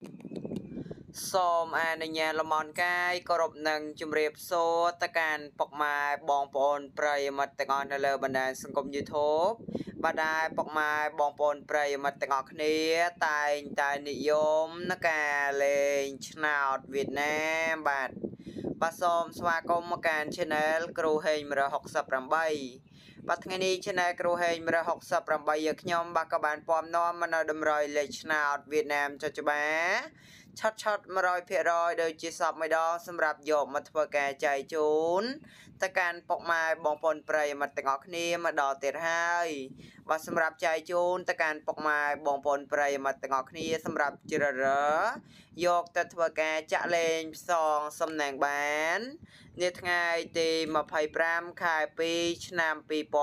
សូមអនុញ្ញាតលំអរកាយគោរពនឹងជម្រាបសួរទៅកាន់ពុកម៉ែបងប្អូនប្រិយមិត្តទាំងអស់នៅលើបណ្ដាញសង្គម YouTube បាទដែរពុកម៉ែបងប្អូនប្រិយមិត្តទាំងអស់គ្នាតែងតែនិយមនឹងការលេងឆ្នោតវៀតណាមបាទសូមស្វាគមន៍មកកាន់ Channel គ្រូហេង168បាទថ្ងៃនេះ Channel គ្រូហេង168យកខ្ញុំបាទក៏បានពំនាំមកនៅតម្រុយលេខឆ្នោតវៀតណាមចុចច្បាឆាត់100% ដូចជាសពមួយដងសម្រាប់យកមកធ្វើការចែកជូនទៅកាន់ពុកម៉ែបងប្អូនប្រិយមិត្តទាំងអស់គ្នាមកដល់ទៀតហើយបាទសម្រាប់ចែកជូនទៅកាន់ពុកម៉ែបងប្អូនប្រិយមិត្តទាំងអស់គ្នាសម្រាប់ជ្រើសរើសយកទៅធ្វើការចាក់លេងផ្សងសំណាងបាននាថ្ងៃទី25ខែ2ឆ្នាំ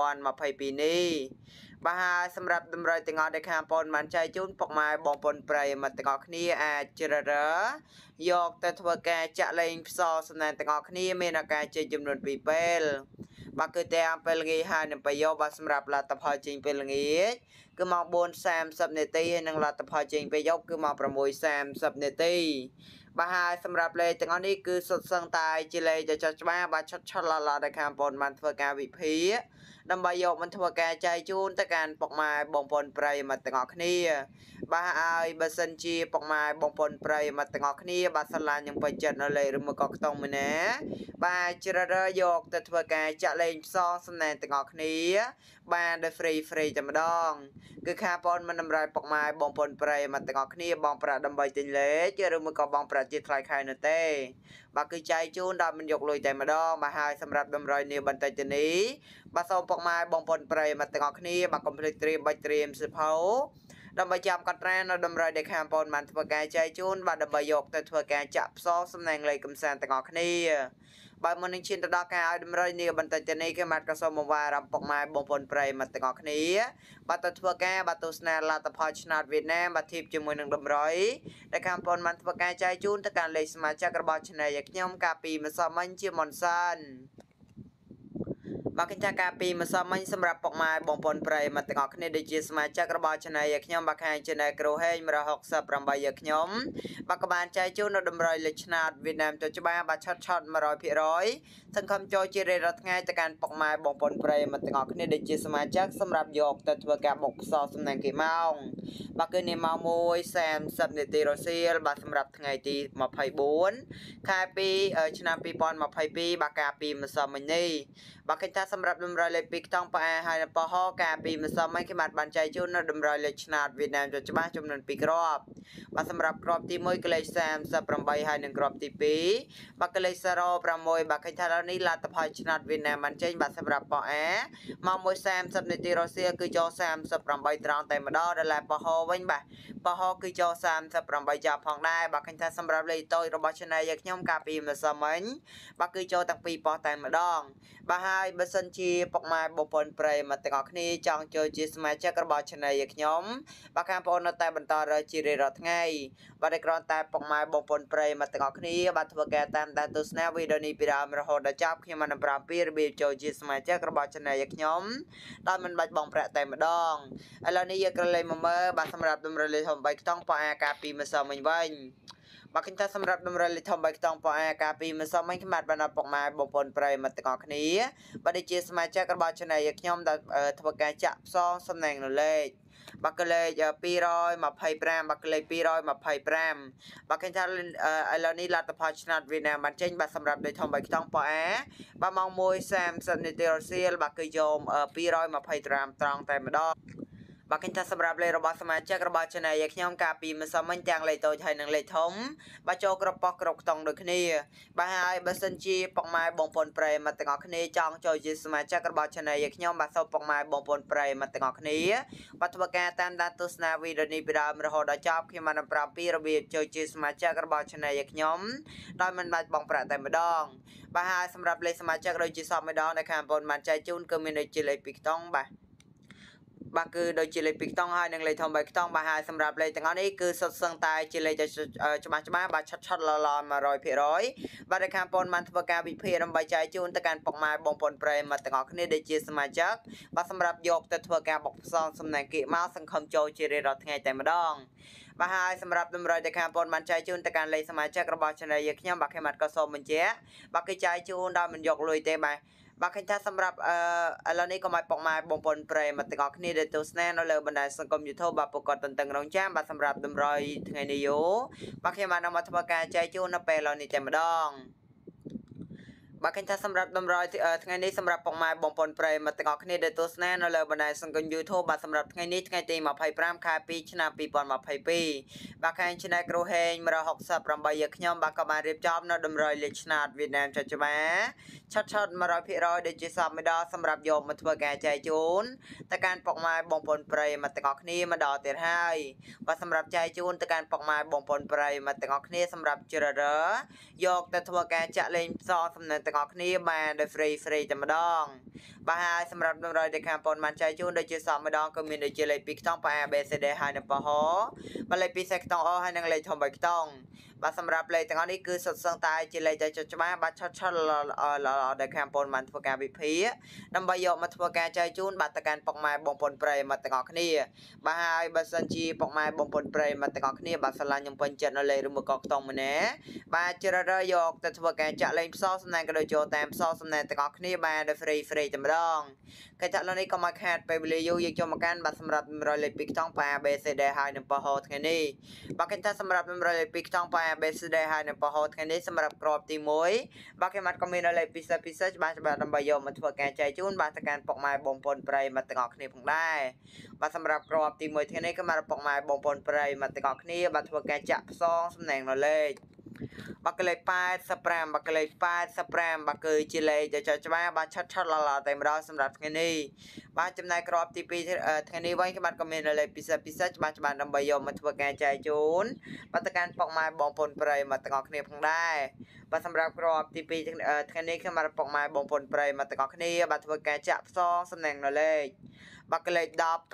2022នេះបាទហើយសម្រាប់តម្រូវទាំងអស់ដែលខាងបងបានចែកជូនពុកម៉ែបងប្អូនប្រិយមិត្តទាំងអស់គ្នាអាចជ្រើសរើសយកទៅធ្វើការចាក់លេងផ្សងសំណាងទាំងអស់គ្នាមានឱកាសជ័យចំនួន2ពេលបាទគឺទាំងពេលល្ងាចហើយនិងប្រយោគបាទសម្រាប់លទ្ធផលចេញពេលល្ងាចគឺម៉ោង 4:30 នាទីហើយនិងលទ្ធផលចេញពេលយប់គឺម៉ោង 6:30 នាទីបាទហើយសម្រាប់លេខទាំងអស់នេះគឺសុទ្ធសឹងតែជាលេខដែលចុះច្បាស់បាទឆត់ឡឡដែលខាងបងបានធ្វើការវិភាគដើម្បីយកមកធ្វើការចែកជូនទៅកាន់ពុកម៉ែបងប្អូនប្រិយមិត្តទាំងអស់គ្នាបាទហើយបើសិនជាពុកម៉ែបងប្អូនប្រិយមិត្តទាំងអស់គ្នាបាទស្រឡាញ់នឹងពេញចិត្តនៅលេខឬមកក៏ខ្ទង់មួយណាបាទជ្រើសរើសយកទៅធ្វើការចាក់លេងផ្សងសំណាងទាំងអស់គ្នាបានដោយ free តែម្ដងគឺខាងបងមិនតម្រូវពុកម៉ែបងប្អូនប្រិយមិត្តទាំងអស់គ្នាបងប្រាក់ដើម្បីទិញលេខឬមកក៏បងប្រាក់ជាថ្លៃខែនោះទេបាទគឺចែកជូនដល់មិនយកលុយតែម្ដងបាទហើយសម្រាប់តម្រុយនេះបន្តិចទៅនេះបាទសូមពុកម៉ែបងប្អូនប្រិយមិត្តទាំងអស់គ្នាបាទកុំភ្លេចត្រៀមបាច់ត្រៀមសិភៅដើម្បីចាំកត់ត្រានៅតម្រុយដែលខាងបងបានធ្វើការចែកជូនបាទដើម្បីយកទៅធ្វើការចាក់ផ្សងសំណាងលេខកំសាន្តទាំងអស់គ្នាបាទមុននឹងឈានទៅដល់ការឲ្យតម្រុយនេះបន្តិចទៅនេះគឺបាទក៏សូមបង្វែរពុកម៉ែបងប្អូនប្រិយមិត្តទាំងអស់គ្នាបាទទៅធ្វើការបាទទស្សនាលទ្ធផលឆ្នោតវៀតណាមបាទធៀបជាមួយនឹងតម្រុយដែលខាងបងបានធ្វើការចែកជូនទៅកាន់លេខសមាជិករបស់ Channel របស់ខ្ញុំកាលពីម្សិលមិញជាមុនសិនបាទគិតថាការពីម្សិលមិញសម្រាប់ពុកម៉ែបងប្អូនប្រិយមិត្តទាំងអស់គ្នាដែលជាសមាជិករបស់ Channel របស់ខ្ញុំបាទខាង Channel គ្រូហេង168របស់ខ្ញុំបាទក៏បានចែកជូននៅតម្រុយលេខឆ្នោតវៀតណាមចុចច្បាស់បាទឆត់ 100% សង្ឃឹមចូលជារៀងរាល់ថ្ងៃទៅកាន់ពុកម៉ែបងប្អូនប្រិយមិត្តទាំងអស់គ្នាដែលជាសមាជិកសម្រាប់យកទៅធ្វើការបុកផ្សងសំណាងគេម៉ោងបាទគឺនាម៉ោង 1:30 នាទីរសៀលបាទសម្រាប់ថ្ងៃទី24ខែ2ឆ្នាំ2022បាទការពីម្សិលមិញនេះបាទគិតថាសម្រាប់តម្រុយលេខ2ខ្ទង់ផ្អែហើយនៅប៉ោះការពីម្សិលមិញគេបានចែកជូននៅតម្រុយលេខឆ្នោតវៀតណាមចុចច្បាស់ចំនួន2គ្រាប់បាទសម្រាប់គ្រាប់ទី1គឺលេខ38ហើយនិងគ្រាប់ទី2បាទគឺលេខ06បាទឃើញថាឥឡូវនេះលទ្ធផលឆ្នោតវៀតណាមបានចេញបាទសម្រាប់ប៉ោះអាម៉ោង 1:30 នាទីរសៀលគឺចូល38ត្រង់តែម្ដងដល់ប៉ោះវិញបាទប៉ោះគឺចូល38ចាប់ផងដែរបាទឃើញថាសម្រាប់លេខតូចរបស់ Channel របស់ខ្ញុំកាលពីម្សិលមិញបាទគឺចូលទាំងពីរប៉ោះតែម្ដងបាទហើយបើសិនជាពុកម៉ែបងប្អូនប្រិយមិត្តទាំងអស់គ្នាចង់ចូលជាសមាជិករបស់ Channel របស់ខ្ញុំបាទខាងបងប្អូននៅតែបន្តរើជារៀងរាល់ថ្ងៃបាទតែគ្រាន់តែពុកម៉ែបងប្អូនប្រិយមិត្តទាំងអស់គ្នាបាទធ្វើការតាមដានទស្សនាវីដេអូនេះពីដើមរហូតដល់ចប់ខ្ញុំបានប្រាប់ពីរបៀបចូលជាសមាជិករបស់ Channel របស់ខ្ញុំដោយមិនបាច់បង់ប្រាក់តែម្ដងឥឡូវនេះយើងក៏លេខមកមើលបាទសម្រាប់តម្រុយលេខ3ខ្ទង់ប៉អាការពីម្សិលមិញវិញបាទឃើញថាសម្រាប់តម្រុយលេខ3ខ្ទង់ប៉អាការពីម្សិលមិញខ្ញុំបានដល់ពុកម៉ែបងប្អូនប្រិយមិត្តទាំងអស់គ្នាបាទដែលជាសមាជិករបស់ Channel របស់ខ្ញុំដែលធ្វើការចាក់ផ្សងសំណាងនៅលេខបាទគឺលេខ225បាទគឺលេខ225បាទឃើញថាឥឡូវនេះលទ្ធផលឆ្នោតវៀតណាមបានចេញបាទសម្រាប់លេខ3ខ្ទង់ប៉អាបាទម៉ោង 1:30 នាទីរសៀលបាទគឺយក225ត្រង់តែម្ដងបាទឃើញថាសម្រាប់លេខរបស់សមាជិករបស់ Channel របស់ខ្ញុំកាលពីម្សិលមិញទាំងលេខតូចហើយនិងលេខធំបាទចូលគ្រប់ប៉ុស្តិ៍គ្រប់ខ្ទង់ដូចគ្នាបាទហើយបើសិនជាពុកម៉ែបងប្អូនប្រិយមិត្តទាំងអស់គ្នាចង់ចូលជាសមាជិករបស់ Channel របស់ខ្ញុំបាទសូមពុកម៉ែបងប្អូនប្រិយមិត្តទាំងអស់គ្នាបាទធ្វើការតាមដានទស្សនាវីដេអូនេះពីដើមរហូតដល់ចប់ខ្ញុំបានប្រាប់ពីរបៀបចូលជាសមាជិករបស់ Channel របស់ខ្ញុំដោយមិនបាច់បង់ប្រាក់តែម្ដងបាទហើយសម្រាប់លេខសមាជិកដូចជាសពម្ដងដែលខាងបងប្អូនបានចែកជូនគឺមានដូចជាលេខ2ខ្ទង់បាទបាទគឺដូចជាលេខ2ខ្ទង់ហើយនិងលេខធំ3ខ្ទង់បាទហើយសម្រាប់លេខទាំងអស់នេះគឺសុទ្ធសឹងតែជាលេខច្បាស់បាទឆត់ឡឡ 100% បាទដែលខាងបងបានធ្វើការវិភាគដើម្បីចែកជូនទៅកាន់ពុកម៉ែបងប្អូនប្រិយមិត្តទាំងអស់គ្នាដែលជាសមាជិកបាទសម្រាប់យកទៅធ្វើការបុកផ្សងសំណាងគៀកមកសង្ឃឹមចូលជារៀងរាល់ថ្ងៃតែម្ដងបាទហើយសម្រាប់តម្រូវតែខាងបងបានចែកជូនទៅកាន់លេខសមាជិករបស់ Channel យើងខ្ញុំបាទខ្ញុំបាទក៏សូមបញ្ជាក់បាទគឺចែកជូនដោយមិនយកលុយទេបាទឃើញថាសម្រាប់ឥឡូវនេះក៏មកពុកម៉ែបងប្អូនប្រិយមិត្តទាំងអស់គ្នាដែលទស្សនានៅលើបណ្ដាញសង្គម YouTube បាទប្រកបតន្ទឹងរង់ចាំបាទសម្រាប់តម្រុយថ្ងៃនេះយោបាទខ្ញុំបានមកធ្វើការចែកជូននៅពេលឥឡូវនេះតែម្ដងបាទឃើញថាសម្រាប់តម្រុយថ្ងៃនេះសម្រាប់ពុកម៉ែបងប្អូនប្រិយមិត្តទាំងអស់គ្នាដែលទស្សនានៅលើបណ្ដាញសង្គម YouTube បាទសម្រាប់ថ្ងៃនេះថ្ងៃទី25ខែ2ឆ្នាំ2022បាទខាង Channel គ្រូហេង168យកខ្ញុំបាទក៏បានរៀបចំនៅតម្រុយលេខឆ្នោតវៀតណាមចាច់ច្បាឆាត់100%ដែលជាសពម្ដងសម្រាប់យកមកធ្វើការចែកជូនទៅកាន់ពុកម៉ែបងប្អូនប្រិយមិត្តទាំងអស់គ្នាម្ដងទៀតហើយបាទសម្រាប់ចែកជូនទៅកាន់ពុកម៉ែបងប្អូនប្រិយមិត្តទាំងអស់គ្នាសម្រាប់ជ្រើសរើសយកទៅធ្វើការចាក់លេងផ្សងសំណេះទាំងអស់គ្នាបានដោយ free តែម្ដងបាទហើយសម្រាប់តម្រុយដែលខាងបងបានចែកជូនដូចជាសពម្ដងក៏មានដូចជាលេខ2ខ្ទង់ A B C D ហើយនៅពហបាទលេខ2ខ្ទង់ O ហើយនិងលេខធំ3ខ្ទង់បាទសម្រាប់លេខទាំងអស់នេះគឺសុទ្ធសឹងតែជាលេខដែលចុចច្បាស់បាទឆាត់ដែលខាងបងបានធ្វើការវិភាគដើម្បីយកមកធ្វើការចែកជូនបាទទៅកាន់ពុកម៉ែបងប្អូនប្រិយមិត្តទាំងអស់គ្នាបាទហើយបើសិនជាពុកម៉ែបងប្អូនប្រិយមិត្តទាំងអស់គ្នាបាទស្រឡាញ់ខ្ញុំពេញចិត្តនៅលេខឬមកក៏ខ្ទង់ម្នាក់បាទជ្រើសរើសយកទៅធ្វើការចាក់លេងផ្សងសំណាងក៏ដូចចូលតាមផ្សងសំណាងទាំងអស់គ្នាបានដោយ free តែម្ដងកិច្ចឥឡូវនេះក៏មកខាតពេលវេលាយូរយើងចូលមកកាន់បាទសម្រាប់100លេខ2ខ្ទង់ A B C D ហើយនៅពហថ្ងៃនេះបាទកិច្ចថាសម្រាប់100លេខ2ខ្ទង់ A B C D ហើយនៅពហថ្ងៃនេះសម្រាប់ក្របទី1បាទខ្ញុំក៏មានលេខពិសេសច្បាស់ដើម្បីយកមកធ្វើការចែកជូនបាទទៅកាន់ពុកម៉ែបងប្អូនប្រិយមិត្តទាំងអស់គ្នាផងដែរបាទសម្រាប់ក្របទី1ថ្ងៃនេះក៏មកពុកម៉ែបងប្អូនប្រិយមិត្តទាំងអស់គ្នាបាទធ្វើការចាក់ផ្សងសំណាងនៅលេខបាទលេខ85បាទលេខ85បាទគឺជាលេខដែលចុចច្បាស់បាទឆាត់តែម្ដងសម្រាប់ថ្ងៃនេះបាទចំណែកក្របទី2ថ្ងៃនេះវិញក៏បាទក៏មានលេខពិសេសច្បាស់ដើម្បីយកមកធ្វើការចែកជូនបាទទៅកាន់ពុកម៉ែបងប្អូនប្រិយមិត្តទាំងអស់គ្នាផងដែរបាទសម្រាប់ក្របទី2ថ្ងៃនេះខ្ញុំបាទពុកម៉ែបងប្អូនប្រិយមិត្តទាំងអស់គ្នាបាទធ្វើការចាក់ផ្សងសំណាងនៅលេខបាទលេខ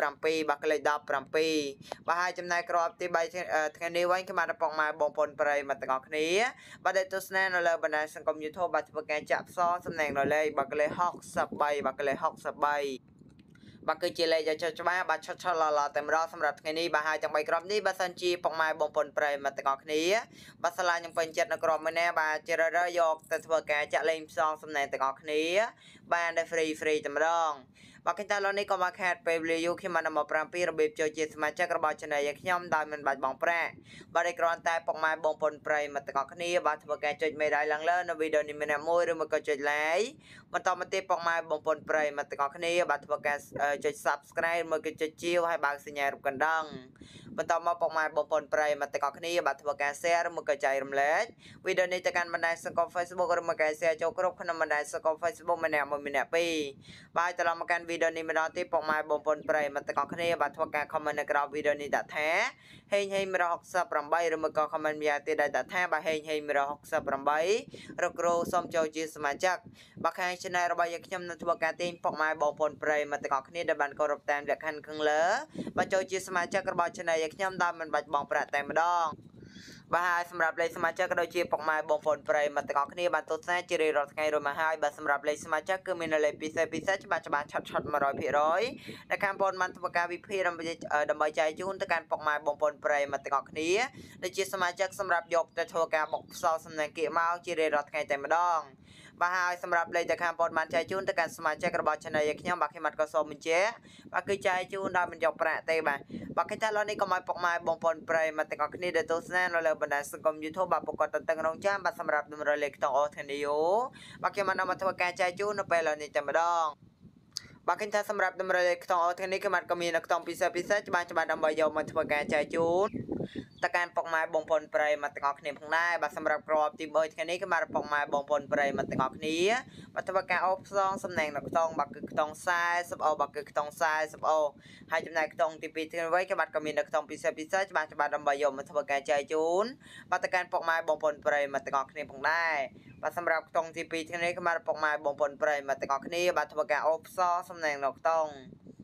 17បាទលេខ17បាទហើយចំណែកក្របទី3ថ្ងៃនេះវិញខ្ញុំបាទពុកម៉ែបងប្អូនប្រិយមិត្តទាំងអស់គ្នាបាទដែលទស្សនានៅលើបណ្ដាញសង្គម YouTube បាទធ្វើការចាក់ផ្សងសំណាងនៅលេខបាទលេខ63បាទលេខ63បាទគឺជាលេខដែលចុចច្បាស់បាទឆាត់តែម្ដងសម្រាប់ថ្ងៃនេះបាទហើយទាំង3ក្របនេះបាទសិនជាពុកម៉ែបងប្អូនប្រិយមិត្តទាំងអស់គ្នាបាទឆ្លាញ់ខ្ញុំពេញចិត្តនៅក្របមួយនេះបាទជ្រើសរើសយកទៅធ្វើការចាក់លេងផ្សងសំណែនទាំងអស់គ្នាបានដោយ free តែម្ដងបាទគេតើឥឡូវនេះក៏មកខាតពេលវេលាយូរខ្ញុំបានមកប្រាំពីរបៀបចូលជាសមាជិករបស់ Channel យើងខ្ញុំដោយមិនបាច់បង់ប្រាក់បាទឯគ្រាន់តែពុកម៉ែបងប្អូនប្រិយមិត្តទាំងអស់គ្នាបាទធ្វើការចុចមេដៃឡើងលើនៅវីដេអូនេះម្នាក់មួយឬមកក៏ចុច like បន្តមកទៀតពុកម៉ែបងប្អូនប្រិយមិត្តទាំងអស់គ្នាបាទធ្វើការចុច subscribe មកក៏ចុចជាវហើយបើកសញ្ញារូបកណ្ដឹងបន្តមកពុកម៉ែបងប្អូនប្រិយមិត្តទាំងអស់គ្នាបាទធ្វើការ share ឬមកក៏ចែករំលែកវីដេអូនេះទៅកាន់បណ្ដាញសង្គម Facebook ឬមកក៏ share ចូលគ្រប់ក្នុងបណ្ដាញសង្គម Facebook ម្នាក់មួយម្នាក់ពីរបាទត្រឡប់មកកាន់វីដេអូនេះម្ដងទៀតពុកម៉ែបងប្អូនប្រិយមិត្តទាំងអស់គ្នាបាទធ្វើការ comment នៅក្រោមវីដេអូនេះដាក់ថាហេង168ឬមកក៏ comment ម្យ៉ាងទៀតដែលដាក់ថាបាទហេង168រកគ្រូសូមចូលជាសមាជិកបាទខាង Channel របស់យើងខ្ញុំនឹងធ្វើការទាញពុកម៉ែបងប្អូនប្រិយមិត្តទាំងអស់គ្នាដែលបានគោរពតាមលក្ខខណ្ឌខាងលើបាទចូលជាសមាជិករបស់ Channel យើងខ្ញុំដោយមិនបាច់បង់ប្រាក់តែម្ដងបាទហើយសម្រាប់លេខសមាជិកក៏ដូចជាពុកម៉ែបងប្អូនប្រិយមិត្តទាំងអស់គ្នាបានទស្សនាជារៀងរាល់ថ្ងៃរួមមកហើយបាទសម្រាប់លេខសមាជិកគឺមានលេខពិសេសច្បាស់ឆាត់100%ដែលខាងបងបានធ្វើការវិភាគដើម្បីចែកជូនទៅកាន់ពុកម៉ែបងប្អូនប្រិយមិត្តទាំងអស់គ្នាដែលជាសមាជិកសម្រាប់យកទៅធ្វើការបុកផ្សោតសំណាងគៀកមកជារៀងរាល់ថ្ងៃតែម្ដងបាទហើយសម្រាប់លេខដែលខាងបងបានចែកជូនទៅកាន់សមាជិករបស់ Channel យើងខ្ញុំបាទខ្ញុំក៏សូមបញ្ជាក់បាទគឺចែកជូនដោយមិនយកប្រាក់ទេបាទគេថាឥឡូវនេះក៏មកពុកម៉ែបងប្អូនប្រិយមិត្តទាំងអស់គ្នាដែលទស្សនានៅលើបណ្ដាញសង្គម YouTube បាទប្រកបតន្ទឹងរង់ចាំបាទសម្រាប់តម្រុយលេខខ្ទង់អូថ្ងៃនេះបាទខ្ញុំបានមកធ្វើការចែកជូននៅពេលឥឡូវនេះតែម្ដងបាទគេថាសម្រាប់តម្រុយលេខខ្ទង់អូថ្ងៃនេះគឺបានក៏មានខ្ទង់ពិសេសច្បាស់ដើម្បីយកមកធ្វើការចែកជូនទៅកាន់ពុកម៉ែបងប្អូនប្រិយមិត្តទាំងអស់គ្នាផងដែរបាទសម្រាប់ក្របទី3ថ្ងៃនេះគឺមកពុកម៉ែបងប្អូនប្រិយមិត្តទាំងអស់គ្នាបាទធ្វើការអូផ្សងសំណាងនៅខ្ទង់បាទគឺខ្ទង់40អូបាទគឺខ្ទង់40អូហើយចំណែកខ្ទង់ទី2ថ្ងៃវិញគឺបាទក៏មានខ្ទង់ពិសេសច្បាស់ដើម្បីយកមកធ្វើការចែកជូនបាទទៅកាន់ពុកម៉ែបងប្អូនប្រិយមិត្តទាំងអស់គ្នាផងដែរបាទសម្រាប់ខ្ទង់ទី2ថ្ងៃនេះគឺមកពុកម៉ែបងប្អូនប្រិយមិត្តទាំងអស់គ្នាបាទធ្វើការអូផ្សងសំណាងនៅខ្ទង់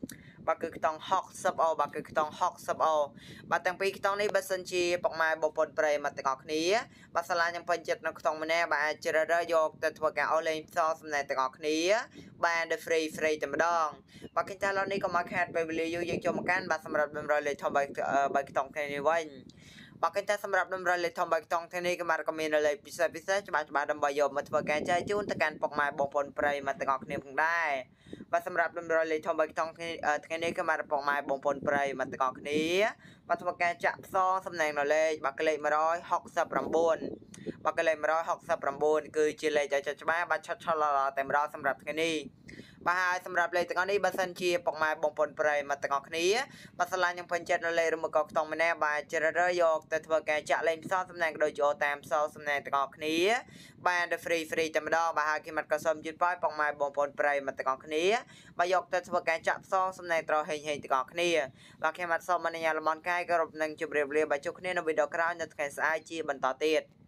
bà cứ tông học sập ô bà cứ tông học sập ô bà tăng pi tông này bà sân chi bọc mai bọc bồn prey mà tặng ngọc ní bà sala nhang phân chất nó tông mà nè bà chờ ra vô từ thua cả ô lên so này tặng ngọc ní bà được free tầm đong bà kinh ta lo này có market bà beli yêu dân cho một can bà sầm rập đâm rồi lấy thòng bà tông cái này vậy bà kinh ta sầm rập đâm rồi lấy thòng bà tông cái này cái mà commentเลยพิเศษcho bà đâm bà vô mà thua cả chơi chungตะการบอกมาบปนเปรย์มาตะกอกเนี่ยคงได้ว่าสำหรับดำเนินเลยทอมใบตองที่นี้ก็มาบอกมาบปนเปรย์มาตะกอกนี้ว่าทำการจับซองสำแหน่งเราเลยบักเลยมาร้อยหกสับรำบุญบักเลยมาร้อยหกสับรำบุญคือจีเลยจะมาบัดช็อตๆแต่มาร้อยสำหรับที่นี้bà haiสำหรับเลยตอนนี้บัสันชีปอกมาบงปนเปรย์มาตะกอกนี้บัสลายังพันเจ็ดเลยรวมกอกตองมาแน่บ่ายเจริญยกแต่ทั่วแกจะเล่นซ้อสำแดงโดยโจตามซ้อสำแดงตะกอกนี้บ่ายเดฟรีแต่มาดอบ่ายกิมัดกระสมยืดป้ายปอกมาบงปนเปรย์มาตะกอกนี้บ่ายยกแต่ทั่วแกจะซ้อสำแดงตรอเฮงตะกอกนี้บ่ายกิมัดซ้อมันในยาละมอนใกล้กระรบหนึ่งจุดเรียบบ่ายจุกนี้นวิดอกราวนัดแข่งสายจีบรรทอติด